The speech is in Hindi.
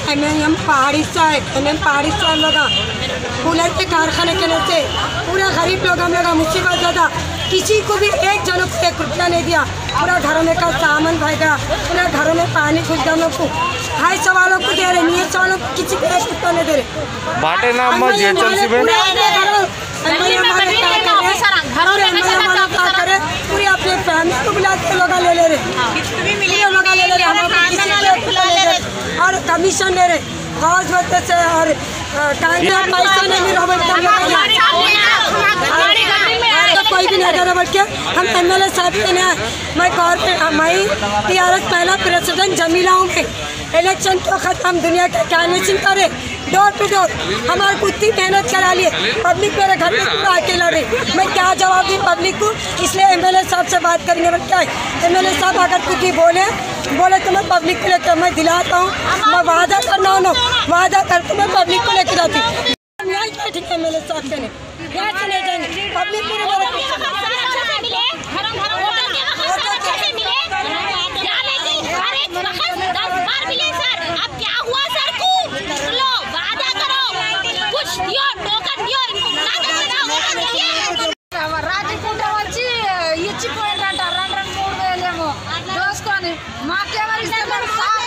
एम पहाड़ी से आए, पहाड़ी से हम लोग कूलर के कारखाने के नीचे पूरा गरीब लोग हम लोग मुसीबत ज़्यादा, किसी को भी एक जनों को 1 रुपया नहीं दिया। पूरा घरों में का सामान भाग गया, पूरा घरों में पानी घुस गया। हम लोग को 250 वालों को दे रहे, नहीं वालों को किसी को 1 रुपया नहीं दे रहे। बाटे ना घरों पूरी अपने फैमिली को बुला के लोग ले रहे, और कमीशन ले रहे गौज बच्चे से, और पैसा नहीं मिल कोई भी नहीं कर के हम MLA साहब के नहीं आए। मैं TRS पहला प्रेसिडेंट जमीला हूँ। इलेक्शन के वक्त हम दुनिया के कैनवसिंग करे, डोर टू डोर हमारे को इतनी मेहनत करा लिए। पब्लिक मेरे घर में पूरा अकेला रही, मैं क्या जवाब दी पब्लिक को? इसलिए MLA साहब से बात करेंगे। बट क्या है MLA साहब अगर कुछ भी बोले तो मैं पब्लिक को लेकर मैं दिलाता हूँ। मैं वादा करना हूँ, वादा करके मैं पब्लिक को लेकर जाती हूँ। MLA साहब के नहीं जाएंगे पब्लिक ఇచ్చిపోయిందంట 2-3 వేలేమో దోసుకొని మాకేమో ఇస్తే